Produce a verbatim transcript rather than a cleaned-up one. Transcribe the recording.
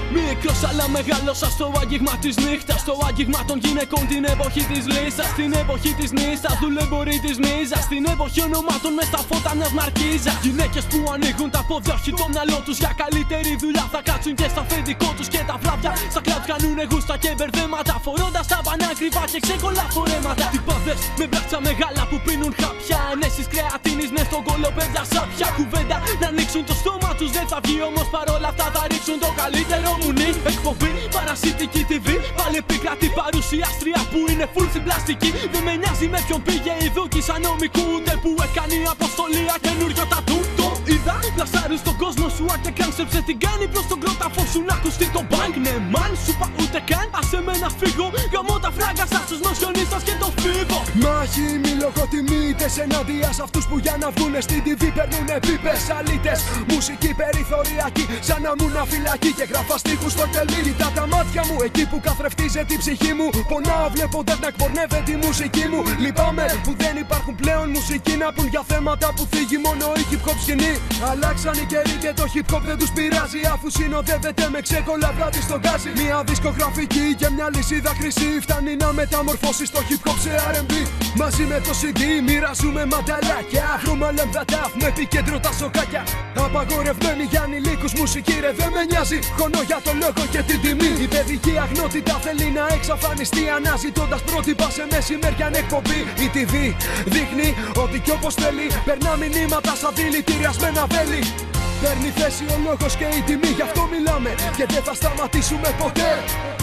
Μικρός αλλά μεγάλωσα στο άγγιγμα της νύχτας. Στο άγγιγμα των γυναικών την εποχή της λύσας. Στην εποχή της νύστας, δουλεμπορεί της μίζας. Στην εποχή ονομάτων μες στα φώτα μιας μαρκίζας. Γυναίκες που ανοίγουν τα πόδια, όχι το μυαλό τους. Για καλύτερη δουλειά θα κάτσουν και στα αφεντικό τους. Και τα βράδια στα κλαμπ κάνουνε γούστα και μπερδέματα. Φορώντας τα πανάκριβα και ξέκολα φορέματα. Τυπάδες με μπράτσα μεγάλα που πίνουν χάπια. Ενέσεις κρεατίνης μες στον κολοπέδια σάπια. Κουβέντα να ανοίξουν το στόμα τους δεν θα βγει, όμως παρόλα αυτά θα ρίξουν το καλύτερο μου νι. Εκπομπή παρασιτική τι βι. Πάλι επικρατεί παρουσιάστρια που είναι full στην πλαστική. Δεν με νοιάζει με ποιον πήγε η δούκη σαν νομικού. Ούτε που έκανε η αποστολή καινούριο τατού. Το είδα, πλασάρει στον κόσμο σου. Αν και κράνσεψε την κάνει προς τον κρόταφο σου να ακουστεί το μπανκ. Ναι, μαν, σου πα ούτε καν. Άσε με να φύγω. Γαμώ τα φράγκα σας τους νοσιονίστας και το φίβο. Μάχη μη λογοτιμήτες ενάντια σ' αυτούς που για να βγουνε στην τι βι περνουνε πίπες. Αλήτες, μουσική περιθωριακή. Σαν να μου να φυλακή και γράφα στίχους στο κελί. Κοιτά τα μάτια μου εκεί που καθρεφτίζεται την ψυχή μου. Πονάω βλέποντας να εκπορνεύεται η μουσική μου. Λυπάμαι που δεν υπάρχουν πλέον μουσικοί να πουν για θέματα που θίγει μόνο η hip hop σκηνή. Αλλάξαν οι καιροί και το hip hop δεν τους πειράζει. Αφού συνοδεύεται με ξέκολα βράδυ στο γκάζι. Μια δισκογραφική και μια λυσίδα χρυσή. Φτάνει να μεταμορφώσει το hip hop σε αρ εν μπι. Μαζί με το σι ντι μοιραζούμε μανταλάκια. Βρούμε λεμβατάφ με επικέντρο τα σοκάκια. Απαγορευμένη για ανηλίκους μουσική ρε δεν με νοιάζει. Χωνώ για το λόγο και την τιμή. Η παιδική αγνότητα θέλει να εξαφανιστεί. Αναζητώντας πρότυπα σε μεσημέρια εκπομπή. Η τι βι δείχνει ότι κι όπως θέλει περνά μηνύματα σαν δηλητηριασμένα βέλη. Παίρνει θέση ο λόγος και η τιμή, γι' αυτό μιλάμε και δεν θα σταματήσουμε ποτέ.